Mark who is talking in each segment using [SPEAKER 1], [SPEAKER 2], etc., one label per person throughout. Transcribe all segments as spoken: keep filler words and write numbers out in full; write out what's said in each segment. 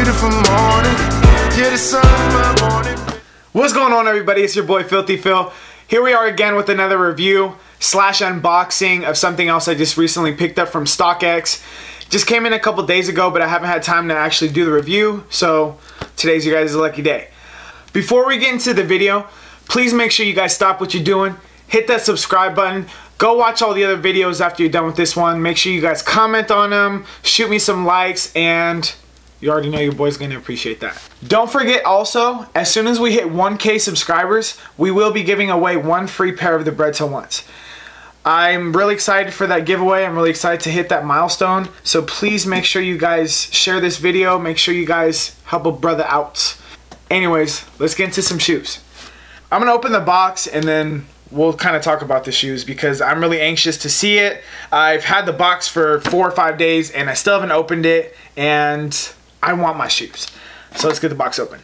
[SPEAKER 1] beautiful morning. Yeah, the sun in my morning.
[SPEAKER 2] What's going on, everybody? It's your boy Filthy Phil. Here we are again with another review slash unboxing of something else I just recently picked up from StockX. Just came in a couple days ago, but I haven't had time to actually do the review, so today's your guys' lucky day. Before we get into the video, please make sure you guys stop what you're doing, hit that subscribe button, go watch all the other videos after you're done with this one. Make sure you guys comment on them, shoot me some likes, and you already know your boy's gonna appreciate that. Don't forget also, as soon as we hit one K subscribers, we will be giving away one free pair of the Bread Till Once. I'm really excited for that giveaway. I'm really excited to hit that milestone. So please make sure you guys share this video. Make sure you guys help a brother out. Anyways, let's get into some shoes. I'm gonna open the box and then we'll kind of talk about the shoes because I'm really anxious to see it. I've had the box for four or five days and I still haven't opened it, and I want my shoes. So let's get the box open.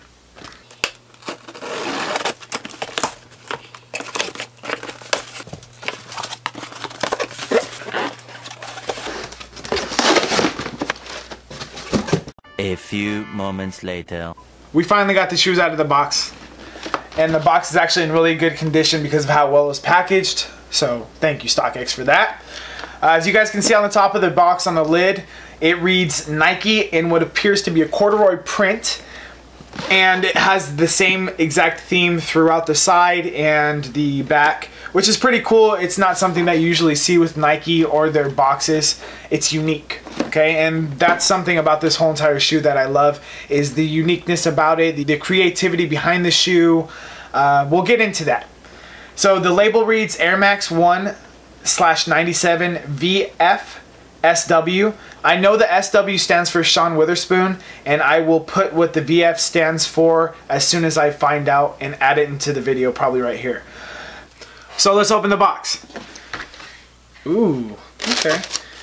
[SPEAKER 3] A few moments later.
[SPEAKER 2] We finally got the shoes out of the box. And the box is actually in really good condition because of how well it was packaged. So thank you, StockX, for that. Uh, as you guys can see on the top of the box on the lid, it reads Nike in what appears to be a corduroy print. And it has the same exact theme throughout the side and the back, which is pretty cool. It's not something that you usually see with Nike or their boxes. It's unique, okay? And that's something about this whole entire shoe that I love, is the uniqueness about it, the, the creativity behind the shoe. Uh, we'll get into that. So the label reads Air Max one slash ninety-seven V F S W. I know the S W stands for Sean Wotherspoon, and I will put what the V F stands for as soon as I find out and add it into the video, probably right here. So let's open the box. Ooh, okay.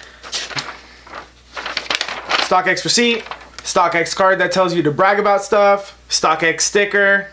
[SPEAKER 2] StockX receipt, StockX card that tells you to brag about stuff, StockX sticker,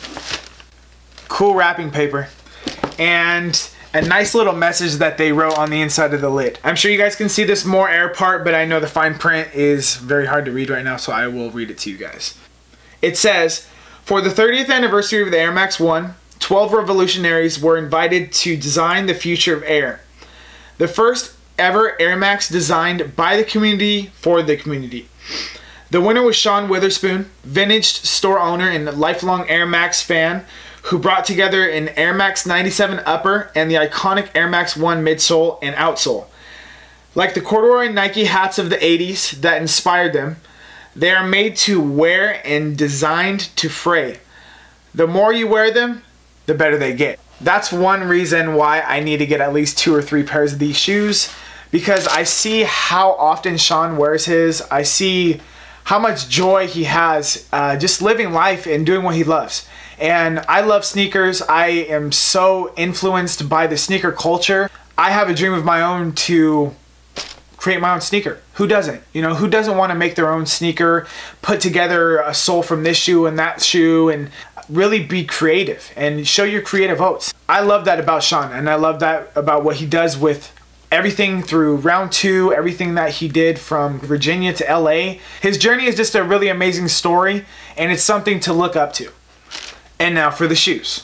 [SPEAKER 2] cool wrapping paper, and a nice little message that they wrote on the inside of the lid. I'm sure you guys can see this more air part, but I know the fine print is very hard to read right now, so I will read it to you guys. It says, for the thirtieth anniversary of the Air Max one, twelve revolutionaries were invited to design the future of air. The first ever Air Max designed by the community for the community. The winner was Sean Wotherspoon, vintage store owner and lifelong Air Max fan, who brought together an Air Max ninety-seven upper and the iconic Air Max one midsole and outsole. Like the corduroy Nike hats of the eighties that inspired them, they are made to wear and designed to fray. The more you wear them, the better they get. That's one reason why I need to get at least two or three pairs of these shoes, because I see how often Sean wears his. I see how much joy he has uh, just living life and doing what he loves. And I love sneakers. I am so influenced by the sneaker culture. I have a dream of my own to create my own sneaker. Who doesn't? You know, who doesn't want to make their own sneaker, put together a sole from this shoe and that shoe, and really be creative and show your creative oats. I love that about Sean, and I love that about what he does with everything through round two, everything that he did from Virginia to L A. His journey is just a really amazing story, and it's something to look up to. And now for the shoes.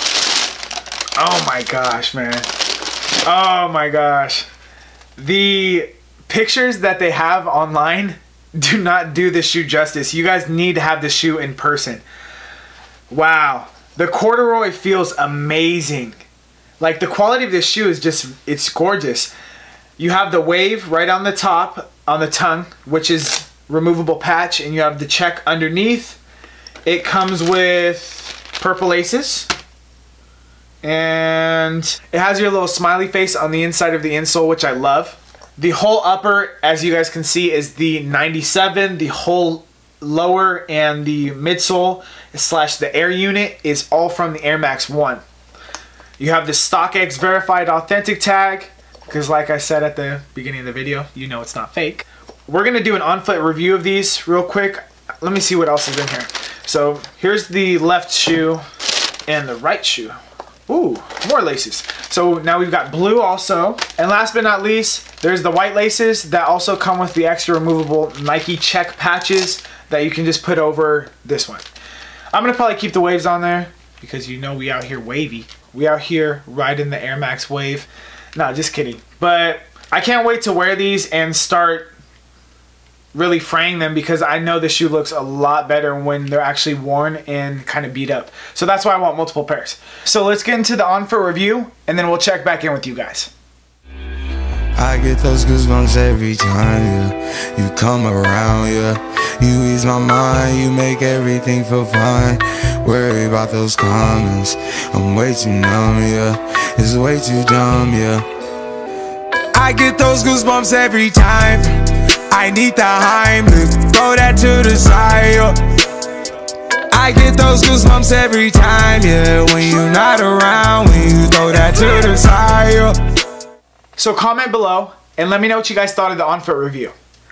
[SPEAKER 2] Oh my gosh, man. Oh my gosh. The pictures that they have online do not do the shoe justice. You guys need to have the shoe in person. Wow. The corduroy feels amazing. Like, the quality of this shoe is just, it's gorgeous. You have the wave right on the top, on the tongue, which is removable patch, and you have the check underneath. It comes with purple laces, and it has your little smiley face on the inside of the insole, which I love. The whole upper, as you guys can see, is the ninety-seven. The whole lower and the midsole slash the air unit is all from the Air Max one. You have the StockX verified authentic tag, because like I said at the beginning of the video, you know it's not fake. We're gonna do an on-foot review of these real quick. Let me see what else is in here. So here's the left shoe and the right shoe. Ooh, more laces. So now we've got blue also. And last but not least, there's the white laces that also come with the extra removable Nike check patches that you can just put over this one. I'm gonna probably keep the waves on there because you know we out here wavy. We out here riding the Air Max wave. No, just kidding. But I can't wait to wear these and start really fraying them because I know the shoe looks a lot better when they're actually worn and kind of beat up. So that's why I want multiple pairs. So let's get into the on-foot review and then we'll check back in with you guys.
[SPEAKER 4] I get those goosebumps every time, yeah. You come around, yeah. You ease my mind, you make everything feel fine. Worry about those comments, I'm way too numb, yeah. It's way too dumb, yeah. I get those goosebumps every time. I need the Heimlich, throw that to the side, yeah. I get those goosebumps every time, yeah. When you're not around, when you throw that to the side, yeah.
[SPEAKER 2] So comment below and let me know what you guys thought of the on-foot review.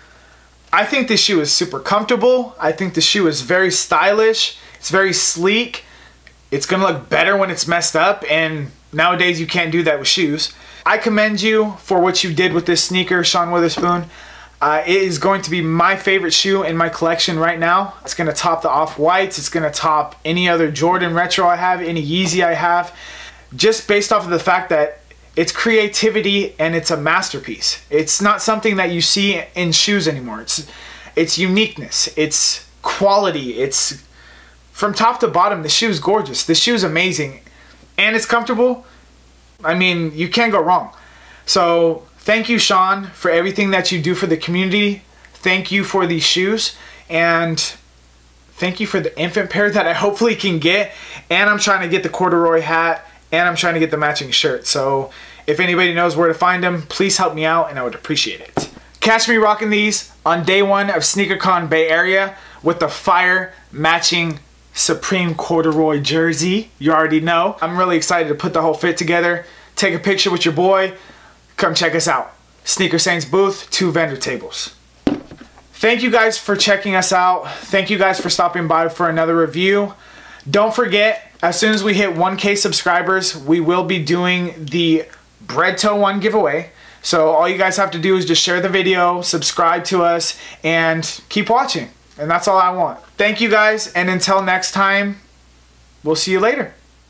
[SPEAKER 2] I think this shoe is super comfortable. I think the shoe is very stylish. It's very sleek. It's gonna look better when it's messed up, and nowadays you can't do that with shoes. I commend you for what you did with this sneaker, Sean Wotherspoon. Uh, it is going to be my favorite shoe in my collection right now. It's gonna top the Off-Whites. It's gonna top any other Jordan Retro I have, any Yeezy I have, just based off of the fact that it's creativity and it's a masterpiece. It's not something that you see in shoes anymore. It's it's uniqueness, it's quality, it's from top to bottom. The shoe's gorgeous. The shoe's amazing and it's comfortable. I mean, you can't go wrong. So thank you, Sean, for everything that you do for the community. Thank you for these shoes, and thank you for the infant pair that I hopefully can get. And I'm trying to get the corduroy hat, and I'm trying to get the matching shirt. So if anybody knows where to find them, please help me out and I would appreciate it. Catch me rocking these on day one of SneakerCon Bay Area with the fire matching Supreme corduroy jersey. You already know. I'm really excited to put the whole fit together. Take a picture with your boy. Come check us out. Sneaker Saints booth, two vendor tables. Thank you guys for checking us out. Thank you guys for stopping by for another review. Don't forget, as soon as we hit one K subscribers, we will be doing the Bread Toe one giveaway. So all you guys have to do is just share the video, subscribe to us, and keep watching. And that's all I want. Thank you guys, and until next time, we'll see you later.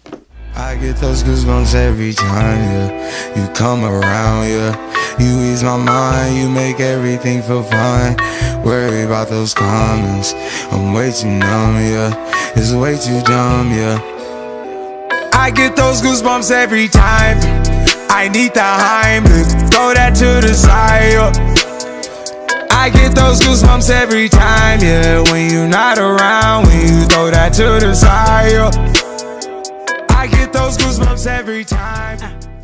[SPEAKER 4] I get those goosebumps every time, yeah. You come around, yeah. You ease my mind, you make everything feel fine. Worry about those comments, I'm way too numb, yeah. It's way too dumb, yeah. I get those goosebumps every time. I need the Heimlich, throw that to the side, yeah. I get those goosebumps every time, yeah. When you're not around, when you throw that to the side, yeah. I get those goosebumps every time.